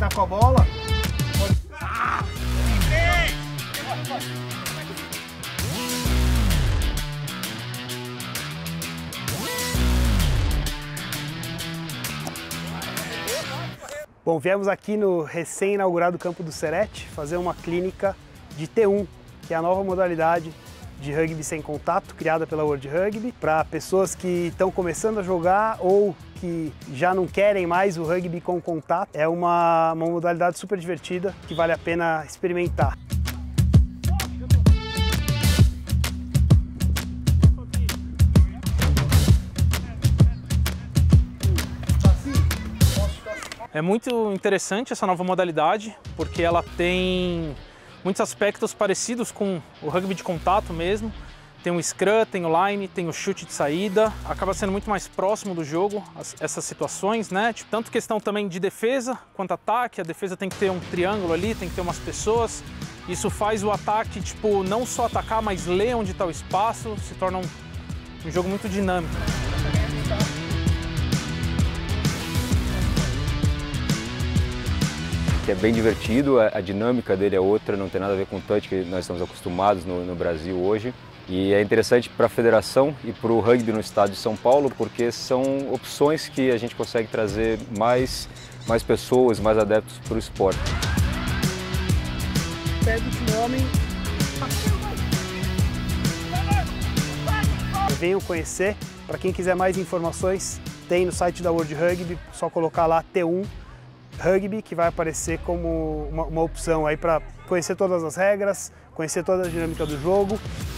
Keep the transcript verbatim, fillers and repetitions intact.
começar com a bola. Bom, viemos aqui no recém-inaugurado Campo do Serete fazer uma clínica de T um, que é a nova modalidade de rugby sem contato, criada pela World Rugby, para pessoas que estão começando a jogar ou que já não querem mais o rugby com contato. É uma, uma modalidade super divertida que vale a pena experimentar. É muito interessante essa nova modalidade, porque ela tem muitos aspectos parecidos com o rugby de contato mesmo. Tem o scrum, tem o line, tem o chute de saída. Acaba sendo muito mais próximo do jogo as, essas situações, né? Tipo, tanto questão também de defesa quanto ataque. A defesa tem que ter um triângulo ali, tem que ter umas pessoas. Isso faz o ataque, tipo, não só atacar, mas ler onde está o espaço. Se torna um, um jogo muito dinâmico. Que é bem divertido, a dinâmica dele é outra, não tem nada a ver com o touch que nós estamos acostumados no, no Brasil hoje. E é interessante para a federação e para o rugby no estado de São Paulo, porque são opções que a gente consegue trazer mais, mais pessoas, mais adeptos para o esporte. Pé do último homem. Venham conhecer. Para quem quiser mais informações, tem no site da World Rugby, só colocar lá T um Rugby, que vai aparecer como uma, uma opção aí para conhecer todas as regras, conhecer toda a dinâmica do jogo.